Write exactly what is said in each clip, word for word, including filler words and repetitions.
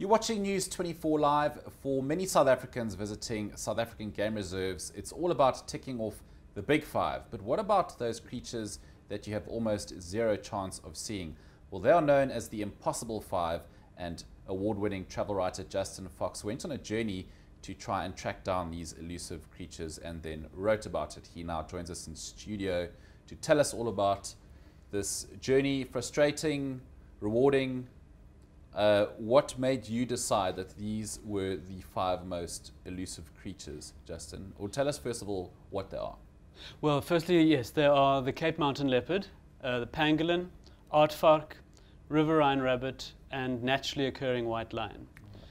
You're watching News twenty-four Live. For many South Africans visiting South African game reserves, it's all about ticking off the big five. But what about those creatures that you have almost zero chance of seeing? Well, they are known as the Impossible Five, and award-winning travel writer Justin Fox went on a journey to try and track down these elusive creatures and then wrote about it. He now joins us in studio to tell us all about this journey. Frustrating, rewarding. Uh, what made you decide that these were the five most elusive creatures, Justin? Or tell us first of all what they are. Well, firstly, yes, there are the Cape Mountain leopard, uh, the pangolin, aardvark, riverine rabbit, and naturally occurring white lion.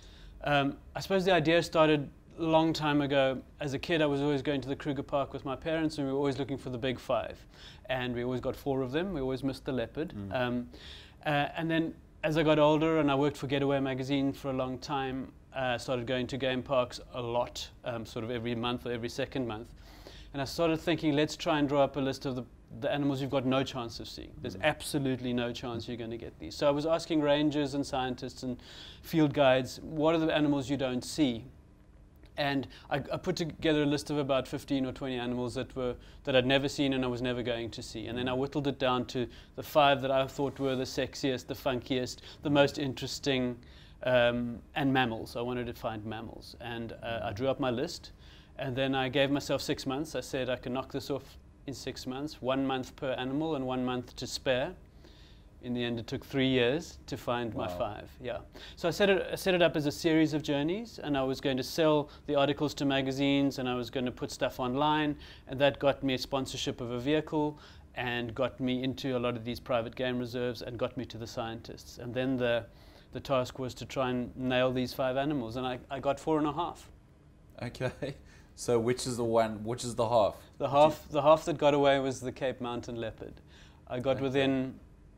Um, I suppose the idea started a long time ago. As a kid, I was always going to the Kruger Park with my parents, and we were always looking for the big five. And we always got four of them. We always missed the leopard. Mm. Um, uh, and then as I got older and I worked for Getaway magazine for a long time, I uh, started going to game parks a lot, um, sort of every month or every second month. And I started thinking, let's try and draw up a list of the, the animals you've got no chance of seeing. There's absolutely no chance you're going to get these. So I was asking rangers and scientists and field guides, what are the animals you don't see? And I, I put together a list of about fifteen or twenty animals that were that I'd never seen and I was never going to see. And then I whittled it down to the five that I thought were the sexiest, the funkiest, the most interesting, um, and mammals. I wanted to find mammals. And uh, I drew up my list. And then I gave myself six months. I said I can knock this off in six months, one month per animal and one month to spare. In the end, it took three years to find wow. my five. Yeah. So I set it, I set it up as a series of journeys, and I was going to sell the articles to magazines, and I was going to put stuff online, and that got me a sponsorship of a vehicle, and got me into a lot of these private game reserves, and got me to the scientists. And then the, the task was to try and nail these five animals, and I, I got four and a half. Okay. So which is the one? Which is the half? The half, the half that got away was the Cape Mountain leopard. I got okay. within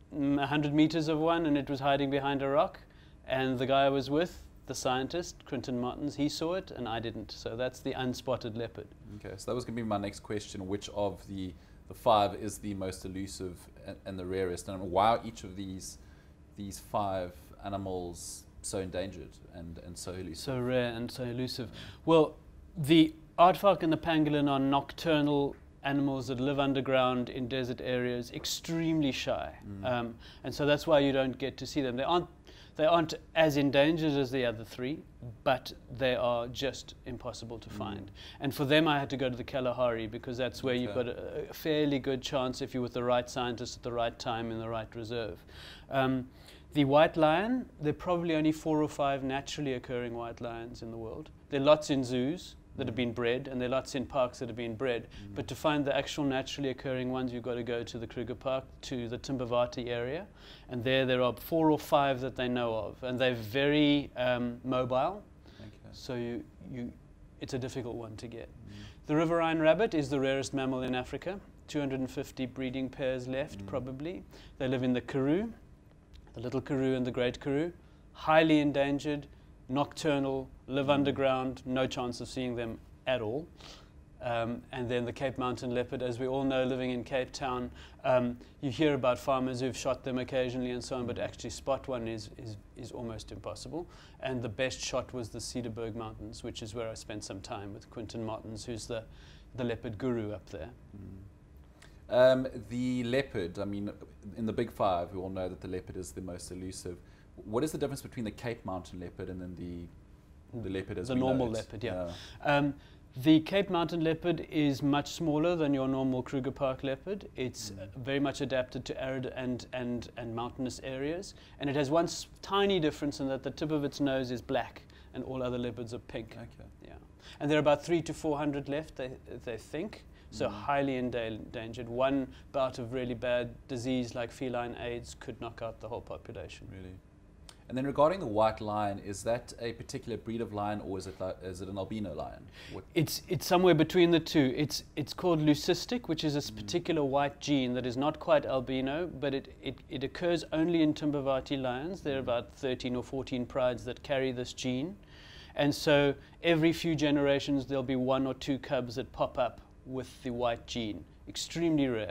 a hundred meters of one, and it was hiding behind a rock. And the guy I was with, the scientist, Quinton Martins, he saw it, and I didn't. So that's the unspotted leopard. Okay, so that was going to be my next question. Which of the the five is the most elusive and, and the rarest? And why are each of these these five animals so endangered and and so elusive? So rare and so elusive. Well, the aardvark and the pangolin are nocturnal animals that live underground in desert areas, extremely shy. Mm. Um, and so that's why you don't get to see them. They aren't, they aren't as endangered as the other three, but they are just impossible to mm. find. And for them, I had to go to the Kalahari, because that's where okay. you've got a, a fairly good chance if you're with the right scientist at the right time in the right reserve. Um, the white lion, there are probably only four or five naturally occurring white lions in the world. There are lots in zoos that have been bred, and there are lots in parks that have been bred. Mm. But to find the actual naturally occurring ones, you've got to go to the Kruger Park, to the Timbavati area, and there there are four or five that they know of, and they're very um, mobile, okay. so you, you, it's a difficult one to get. Mm. The riverine rabbit is the rarest mammal in Africa, two hundred fifty breeding pairs left mm. probably. They live in the Karoo, the little Karoo and the great Karoo, highly endangered, nocturnal, live underground, no chance of seeing them at all. Um, and then the Cape Mountain leopard, as we all know, living in Cape Town, um, you hear about farmers who've shot them occasionally and so on, but actually spot one is, is, is almost impossible. And the best shot was the Cederberg Mountains, which is where I spent some time with Quinton Martins, who's the, the leopard guru up there. Mm. Um, the leopard, I mean, in the big five, we all know that the leopard is the most elusive. What is the difference between the Cape Mountain leopard and then the the leopard as the we normal know it? leopard? Yeah. yeah. Um, the Cape Mountain leopard is much smaller than your normal Kruger Park leopard. It's mm. very much adapted to arid and and and mountainous areas, and it has one tiny difference in that the tip of its nose is black, and all other leopards are pink. Okay. Yeah. And there are about three to four hundred left. They they think. So mm. highly endangered. One bout of really bad disease like feline AIDS could knock out the whole population. Really. And then regarding the white lion, is that a particular breed of lion, or is it like, is it an albino lion? What? It's it's somewhere between the two. It's it's called leucistic, which is a mm. particular white gene that is not quite albino, but it, it, it occurs only in Timbavati lions. There are about thirteen or fourteen prides that carry this gene. And so every few generations there'll be one or two cubs that pop up with the white gene. Extremely rare.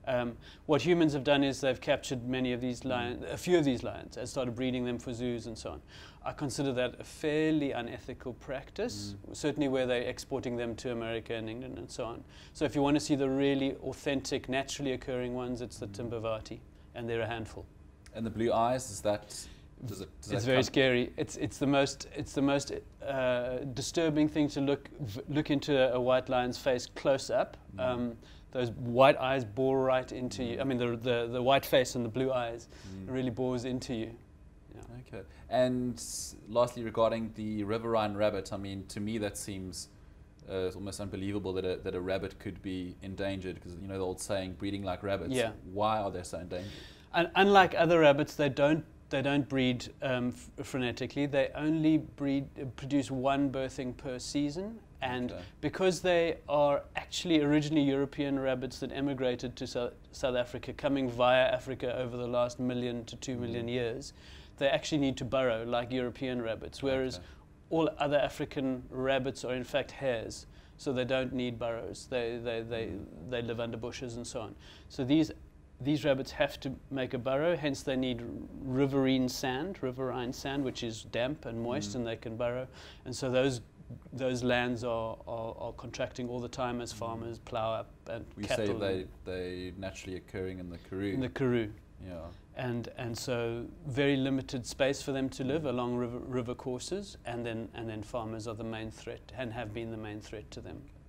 Um, what humans have done is they've captured many of these lions, a few of these lions, and started breeding them for zoos and so on. I consider that a fairly unethical practice, mm. certainly where they're exporting them to America and England and so on. So if you want to see the really authentic, naturally occurring ones, it's the Timbavati, and they're a handful. And the blue eyes, is that... Does it, does it's that very scary. It's it's the most it's the most uh, disturbing thing to look v look into a, a white lion's face close up. Mm. Um, those white eyes bore right into mm. you. I mean, the, the the white face and the blue eyes mm. really bores into you. Yeah. Okay. And lastly, regarding the riverine rabbit, I mean, to me that seems uh, almost unbelievable that a that a rabbit could be endangered, because you know the old saying, breeding like rabbits. Yeah. Why are they so endangered? And unlike other rabbits, they don't. They don't breed um, f frenetically. They only breed, uh, produce one birthing per season. And okay. because they are actually originally European rabbits that emigrated to South, South Africa, coming via Africa over the last million to two million mm. years, they actually need to burrow like European rabbits, whereas okay. all other African rabbits are in fact hares. So they don't need burrows. They, they, they, mm. they live under bushes and so on. So these These rabbits have to make a burrow, hence they need riverine sand, riverine sand, which is damp and moist, mm. and they can burrow. And so those those lands are, are, are contracting all the time as farmers plough up and we cattle. say they they naturally occurring in the Karoo. In the Karoo. Yeah. And and so very limited space for them to live along river, river courses, and then and then farmers are the main threat and have been the main threat to them.